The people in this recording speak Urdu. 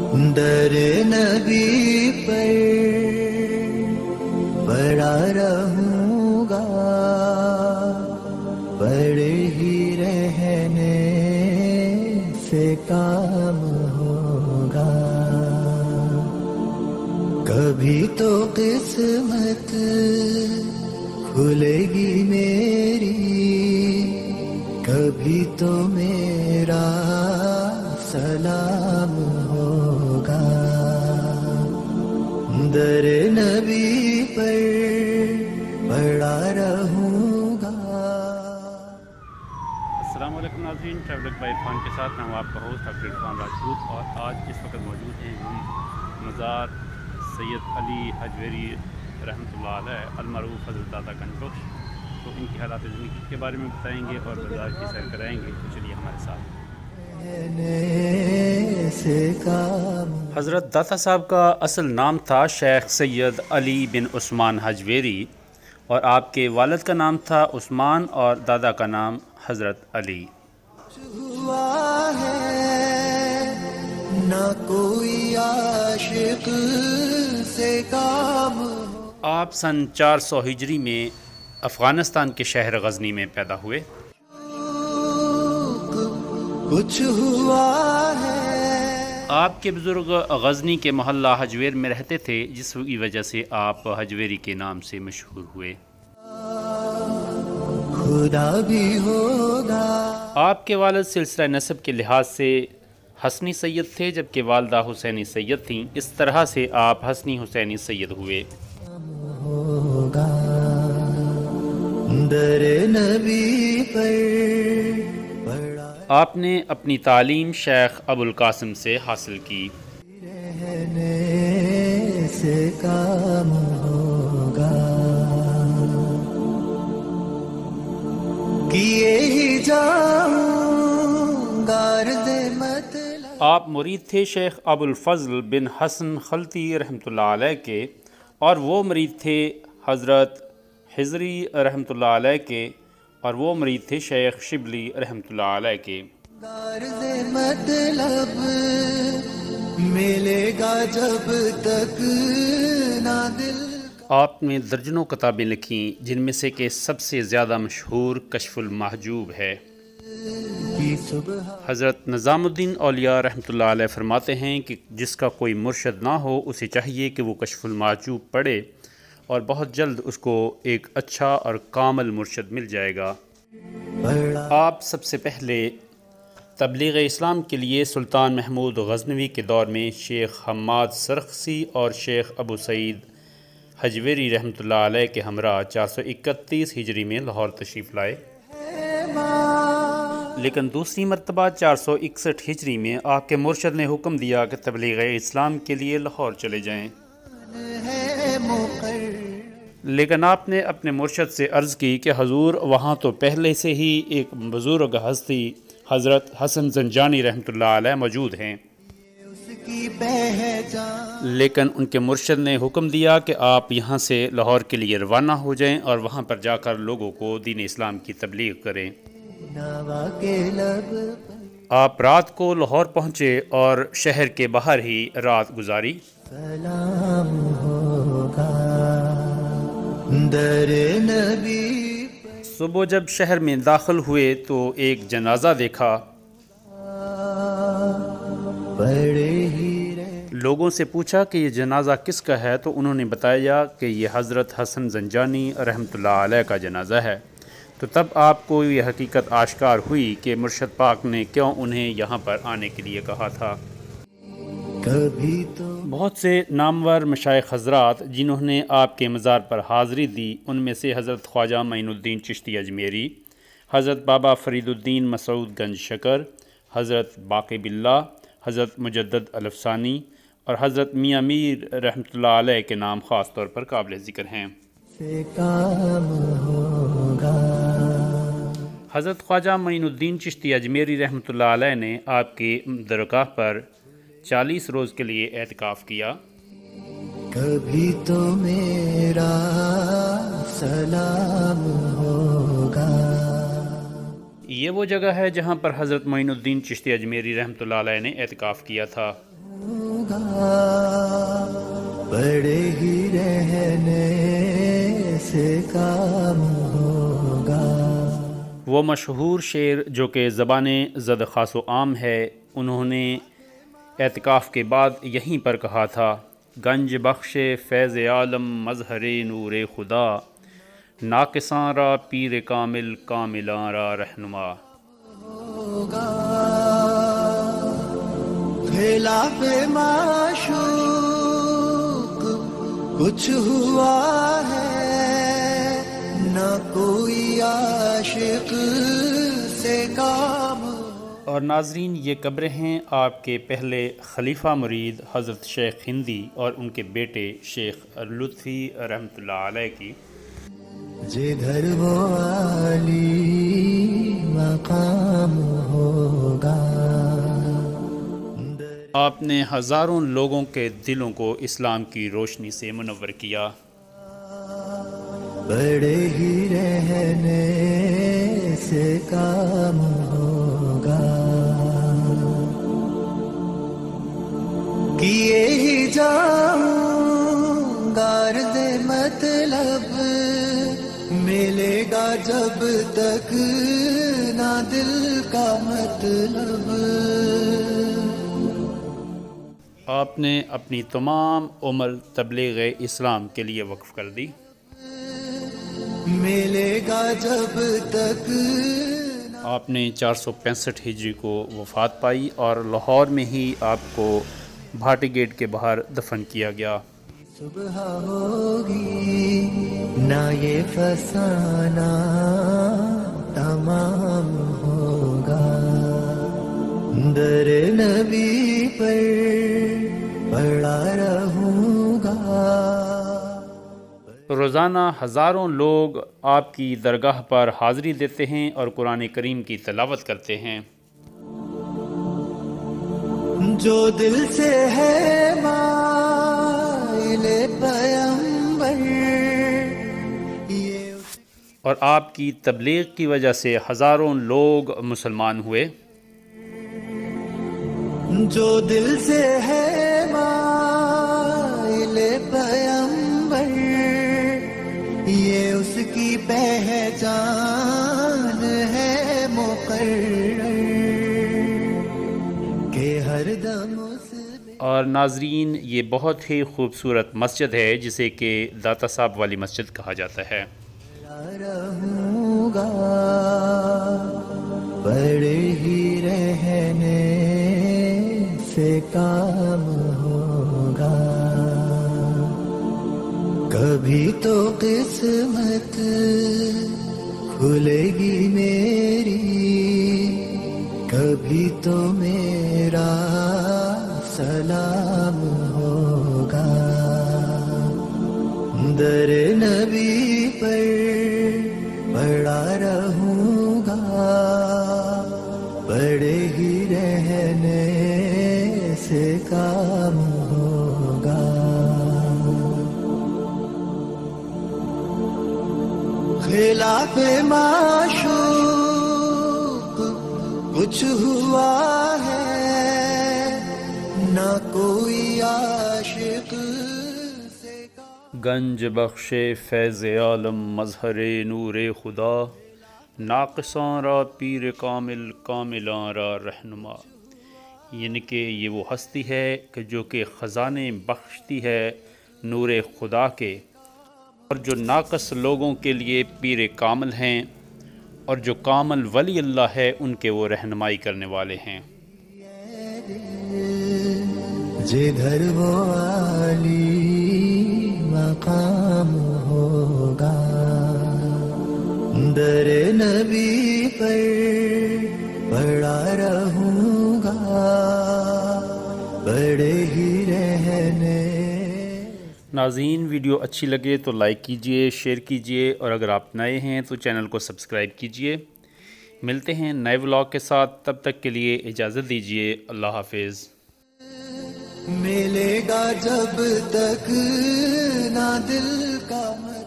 در نبی پر پڑا رہوں گا، پڑے ہی رہنے سے کام ہوگا، کبھی تو قسمت کھلے گی میری، کبھی تو میرا سلام ہوگا، در نبی پر پڑا رہوں گا۔ السلام علیکم ناظرین، ٹریولر بائی عرفان کے ساتھ میں ہوں آپ کا ہوسٹ ڈاکٹر عرفان راجپوت، اور آج اس وقت موجود ہیں ہم مزار سید علی حجویری رحمۃ اللہ علیہ المعروف حضرت داتا کنٹوش۔ تو ان کی حالات زندگی کے بارے میں بتائیں گے اور مزار کی سیر کرائیں گے، تو چلیے ہمارے ساتھ۔ حضرت داتا صاحب کا اصل نام تھا شیخ سید علی بن عثمان حجویری، اور آپ کے والد کا نام تھا عثمان اور دادا کا نام حضرت علی۔ ہوا ہے نہ کوئی عاشق سے کام، آپ سن 400 ہجری میں افغانستان کے شہر غزنی میں پیدا ہوئے۔ کچھ ہوا ہے۔ آپ کے بزرگ غزنی کے محلہ حجویر میں رہتے تھے، جس کی وجہ سے آپ حجویری کے نام سے مشہور ہوئے۔ خدا بھی ہوگا۔ آپ کے والد سلسلہ نسب کے لحاظ سے حسنی سید تھے، جبکہ والدہ حسینی سید تھیں، اس طرح سے آپ حسنی حسینی سید ہوئے۔ ہوگا در نبی پر پڑا آپ نے اپنی تعلیم شیخ ابو القاسم سے حاصل کی۔ رہنے سے کام ہوگا، کیے ہی جاؤں غرض مطلب۔ آپ مرید تھے شیخ ابو الفضل بن حسن خلطی رحمۃ اللہ علیہ کے، اور وہ مرید تھے حضرت حضری رحمۃ اللہ علیہ کے، اور وہ مرید تھے شیخ شبلی رحمۃ اللہ علیہ کے۔ غرض مطلب ملے گا جب تک نہ دل۔ آپ نے درجنوں کتابیں لکھیں، جن میں سے کہ سب سے زیادہ مشہور کشف المحجوب ہے۔ کی صبح حضرت نظام الدین اولیاء رحمۃ اللہ علیہ فرماتے ہیں کہ جس کا کوئی مرشد نہ ہو، اسے چاہیے کہ وہ کشف المحجوب پڑھے، اور بہت جلد اس کو ایک اچھا اور کامل مرشد مل جائے گا۔ پڑا آپ سب سے پہلے تبلیغ اسلام کے لیے سلطان محمود غزنوی کے دور میں شیخ حماد سرخسی اور شیخ ابو سعید حجویری رحمۃ اللہ علیہ کے ہمراہ 431 ہجری میں لاہور تشریف لائے، لیکن دوسری مرتبہ 461 ہجری میں آپ کے مرشد نے حکم دیا کہ تبلیغ اسلام کے لیے لاہور چلے جائیں، ہے مقرر۔ لیکن آپ نے اپنے مرشد سے عرض کی کہ حضور، وہاں تو پہلے سے ہی ایک بزرگ ہستی حضرت حسن زنجانی رحمۃ اللہ علیہ موجود ہیں، اس کی پہچان لیکن ان کے مرشد نے حکم دیا کہ آپ یہاں سے لاہور کے لیے روانہ ہو جائیں اور وہاں پر جا کر لوگوں کو دین اسلام کی تبلیغ کریں۔ نوا کے لب آپ رات کو لاہور پہنچے اور شہر کے باہر ہی رات گزاری۔ سلام ہوگا در نبی صبح جب شہر میں داخل ہوئے تو ایک جنازہ دیکھا۔ پڑے ہی رہ لوگوں سے پوچھا کہ یہ جنازہ کس کا ہے، تو انہوں نے بتایا کہ یہ حضرت حسن زنجانی رحمۃ اللہ علیہ کا جنازہ ہے۔ تو تب آپ کو یہ حقیقت آشکار ہوئی کہ مرشد پاک نے کیوں انہیں یہاں پر آنے کے لیے کہا تھا۔ کبھی تو بہت سے نامور مشائخ حضرات جنہوں نے آپ کے مزار پر حاضری دی، ان میں سے حضرت خواجہ معین الدین چشتی اجمیری، حضرت بابا فرید الدین مسعود گنج شکر، حضرت باقی باللہ، حضرت مجدد الافسانی اور حضرت میاں میر رحمۃ اللہ علیہ کے نام خاص طور پر قابل ذکر ہیں۔ سے کام ہوگا، حضرت خواجہ معین الدین چشتی اجمیری رحمۃ اللہ علیہ نے آپ کی درگاہ پر 40 روز کے لیے اعتکاف کیا۔ کبھی تو میرا سلام ہوگا۔ یہ وہ جگہ ہے جہاں پر حضرت معین الدین چشتی اجمیری رحمۃ اللہ علیہ نے اعتکاف کیا تھا۔ ہوگا، بڑے ہی رہنے سے کام ہوگا۔ وہ مشہور شعر جو کہ زبان زد خاص و عام ہے، انہوں نے اعتکاف کے بعد یہیں پر کہا تھا: گنج بخش فیض عالم مظہر نور خدا، ناقصاں را پیر کامل کاملاں را رہنما۔ خلاف معشوق کچھ ہوا ہے، نہ کوئی عاشق سے کام۔ اور ناظرین، یہ قبریں ہیں آپ کے پہلے خلیفہ مرید حضرت شیخ ہندی اور ان کے بیٹے شیخ لطفی رحمۃ اللہ علیہ کی۔ جدھر وہ عالی مقام ہوگا، آپ نے ہزاروں لوگوں کے دلوں کو اسلام کی روشنی سے منور کیا۔ بڑے ہی رہنے سے کام ہوگا، کیے ہی جاؤں غرض مطلب، ملے گا جب تک نہ دل کا مطلب۔ آپ نے اپنی تمام عمر تبلیغ اسلام کے لیے وقف کر دی۔ ملے گا جب تک۔ آپ نے 465 ہجری کو وفات پائی اور لاہور میں ہی آپ کو بھاٹی گیٹ کے باہر دفن کیا گیا۔ صبح ہوگی نہ یہ فسانہ تمام ہوگا، در نبی پر پڑا رہوں گا۔ روزانہ ہزاروں لوگ آپ کی درگاہ پر حاضری دیتے ہیں اور قرآن کریم کی تلاوت کرتے ہیں۔ جو دل سے ہے مائل پیغمبر، اور آپ کی تبلیغ کی وجہ سے ہزاروں لوگ مسلمان ہوئے۔ جو دل سے ہے مائل پیغمبر، یہ اس کی پہچان ہے مقرر کہ ہر دم اس۔ اور ناظرین، یہ بہت ہی خوبصورت مسجد ہے جسے کہ داتا صاحب والی مسجد کہا جاتا ہے۔ رہوں گا، بڑے ہی رہنے سے کام ہوگا، کبھی تو قسمت کھلے گی میری، کبھی تو میرا سلام ہوگا، در نبی پر پڑا رہوں گا، بڑے ہی رہنے سے کام ہوگا۔ خلاف معشوق کچھ ہوا ہے، نہ کوئی عاشق سے گنج بخش فیض عالم مظہر نور خدا، ناقصاں را پیر کامل کاملاں را رہنما۔ یعنی کہ یہ وہ ہستی ہے کہ جو کہ خزانے بخشتی ہے نور خدا کے، اور جو ناقص لوگوں کے لیے پیر کامل ہیں، اور جو کامل ولی اللہ ہے ان کے وہ رہنمائی کرنے والے ہیں۔ جدھر وہ عالی مقام ہوگا، در نبی پر پڑا رہوں گا، بڑے ہی رہنے۔ ناظرین، ویڈیو اچھی لگے تو لائک کیجئے، شیئر کیجئے، اور اگر آپ نئے ہیں تو چینل کو سبسکرائب کیجئے۔ ملتے ہیں نئے ولاگ کے ساتھ، تب تک کے لیے اجازت دیجئے۔ اللہ حافظ۔ ملے گا جب تک نہ دل کا